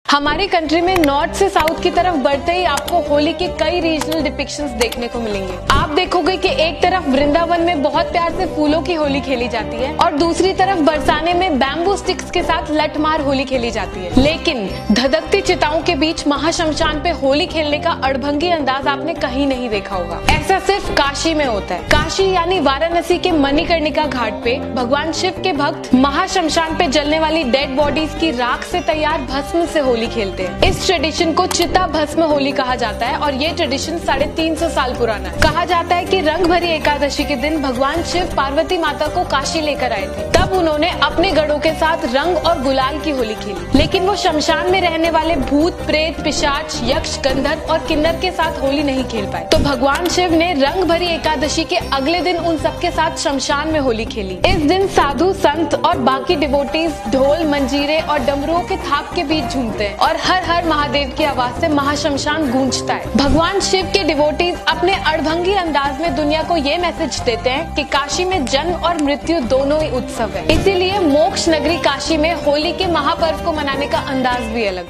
हमारी कंट्री में नॉर्थ से साउथ की तरफ बढ़ते ही आपको होली के कई रीजनल डिपिक्शंस देखने को मिलेंगे। आप देखोगे कि एक तरफ वृंदावन में बहुत प्यार से फूलों की होली खेली जाती है और दूसरी तरफ बरसाने में बैम्बू स्टिक्स के साथ लठमार होली खेली जाती है। लेकिन धधकती चिताओं के बीच महाशमशान पे होली खेलने का अड़भंगी अंदाज आपने कहीं नहीं देखा होगा। ऐसा सिर्फ काशी में होता है। काशी यानी वाराणसी के मणिकर्णिका घाट पे भगवान शिव के भक्त महाशमशान पे जलने वाली डेड बॉडीज की राख से तैयार भस्म से होली खेलते हैं। इस ट्रेडिशन को चिता भस्म होली कहा जाता है और ये ट्रेडिशन 350 साल पुराना है। कहा जाता है कि रंग भरी एकादशी के दिन भगवान शिव पार्वती माता को काशी लेकर आए थे। तब उन्होंने अपने गढ़ों के साथ रंग और गुलाल की होली खेली। लेकिन वो शमशान में रहने वाले भूत, प्रेत, पिशाच, यक्ष, गंधर्व और किन्नर के साथ होली नहीं खेल पाए। तो भगवान शिव ने रंग भरी एकादशी के अगले दिन उन सबके साथ शमशान में होली खेली। इस दिन साधु, संत और बाकी डिवोटीज ढोल, मंजीरे और डमरुओं के थाप के बीच झूमते हैं और हर हर महादेव की आवाज से महाशमशान गूंजता है। भगवान शिव के डिवोटीज अपने अड़भंगी अंदाज में दुनिया को ये मैसेज देते हैं कि काशी में जन्म और मृत्यु दोनों ही उत्सव है। इसीलिए मोक्ष नगरी काशी में होली के महापर्व को मनाने का अंदाज भी अलग।